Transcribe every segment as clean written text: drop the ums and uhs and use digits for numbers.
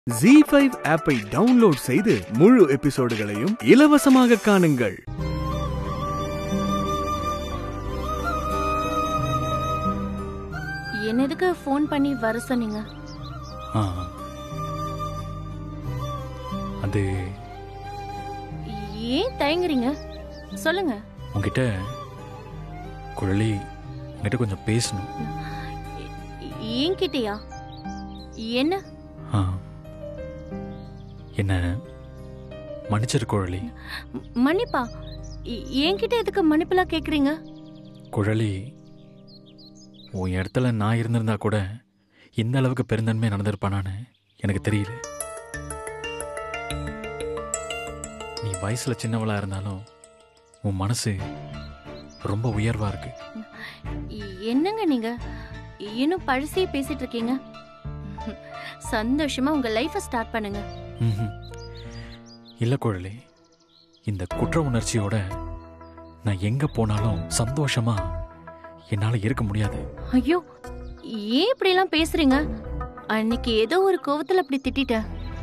Zee5 ஆப்பை download செய்து முழு எபிசோடுகளையும் இலவசமாக காணுங்கள். என்னதுக்கு ஃபோன் பண்ணி வர சொன்னீங்க? அது ஏன் தயங்குறீங்க? சொல்லுங்க. உங்ககிட்ட குழலி உங்ககிட்ட கொஞ்சம் பேசணும். என்கிட்டயா? என்ன? என்ன மன்னிச்சிரு குழலி. மன்னிப்பா? என்கிட்ட எதுக்கு மன்னிப்பெல்லாம் கேக்குறீங்க? குழலி, உன் இடத்துல நான் இருந்திருந்தா கூட இந்த அளவுக்கு பெருந்தன்மை நடந்திருப்பானான்னு எனக்கு தெரியல. நீ வயசுல சின்னவளா இருந்தாலும் உன் மனசு ரொம்ப உயர்வா இருக்கு. என்னங்க நீங்க இன்னும் பழசே பேசிட்டு இருக்கீங்க? சந்தோஷமா உங்க லைஃப ஸ்டார்ட் பண்ணுங்க. இல்ல குழலி, இந்த குற்ற உணர்ச்சியோட நான் எங்க போனாலும் சந்தோஷமா என்னால இருக்க முடியாது. ஐயோ, ஏன் இப்படி எல்லாம் பேசுறீங்க? அன்னைக்கு ஏதோ ஒரு கோவத்துல அப்படி திட்டிட்ட.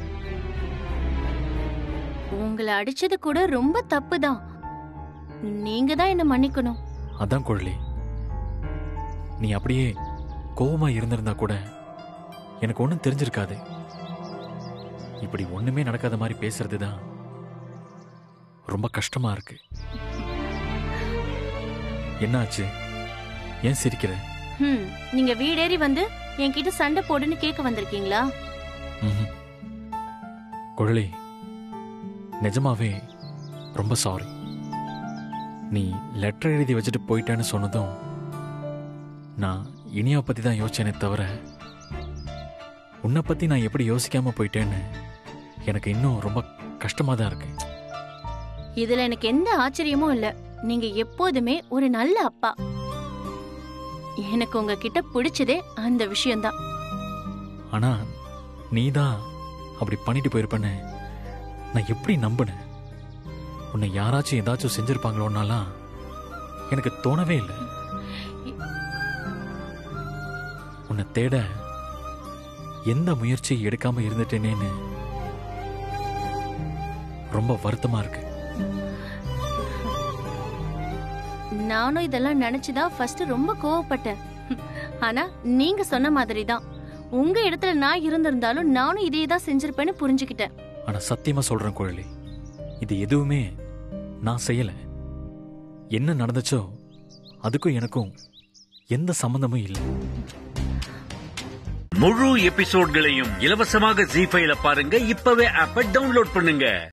உங்களை அடிச்சது கூட ரொம்ப தப்புதான். நீங்க தான் என்ன மன்னிக்கணும். அதான் குழலி, நீ அப்படியே கோவமா இருந்திருந்தா கூட எனக்கு ஒண்ணும் தெரிஞ்சிருக்காது. இப்படி ஒண்ணுமே நடக்காத மாதிரி பேசுறதுதான் ரொம்ப கஷ்டமா இருக்கு. என்னாச்சு? ஏன் சிரிக்கிற? நீங்க வீடேறி வந்து என்கிட்ட சண்டை போடுன்னு கேட்க வந்திருக்கீங்களா? குழலி, நிஜமாவே ரொம்ப சாரி. நீ லெட்டர் எழுதி வச்சுட்டு போயிட்டேன்னு சொன்னதும் நான் இனியா பத்தி தான் யோசிச்சேனே தவிர உன்னை பத்தி நான் எப்படி யோசிக்காம போயிட்டேன்னு எனக்கு இன்னும் ரொம்ப கஷ்டமா தான் இருக்கு. இதுல எனக்கு எந்த ஆச்சரியமும் இல்ல. நீங்க எப்போதுமே ஒரு நல்ல அப்பா. எனக்கு உங்ககிட்ட பிடிச்சதே அந்த விஷயம்தான். ஆனா நீதான் அப்படி பண்ணிட்டு போயிருப்பேன்னு நான் எப்படி நம்பினேன்? உன்னை யாராச்சும் ஏதாச்சும் செஞ்சிருப்பாங்களோன்னாலாம் எனக்கு தோணவே இல்லை. உன்னை தேட எந்த முயற்சியை எடுக்காம இருந்துட்டேனேன்னு ரொம்ப வருத்தமா இருக்கு. நானும் இதெல்லாம் நினைச்சுதான் ஃபர்ஸ்ட் ரொம்ப கோவப்பட்டேன். ஆனா நீங்க சொன்ன மாதிரி தான், உங்க இடத்துல நான் இருந்திருந்தாலும் நானும் இதே தான் செஞ்சிருப்பேன்னு புரிஞ்சுக்கிட்டேன். ஆனா சத்தியமா சொல்றேன் குழலி, இது எதுவுமே நான் செய்யல. என்ன நடந்துச்சோ அதுக்கும் எனக்கும் எந்த சம்பந்தமும் இல்லை. முழு எபிசோட்களையும் இலவசமாக Zee5ல பாருங்க. இப்பவே ஆப்பை டவுன்லோட் பண்ணுங்க.